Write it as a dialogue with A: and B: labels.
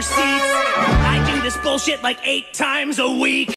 A: seats. I do this bullshit like 8 times a week.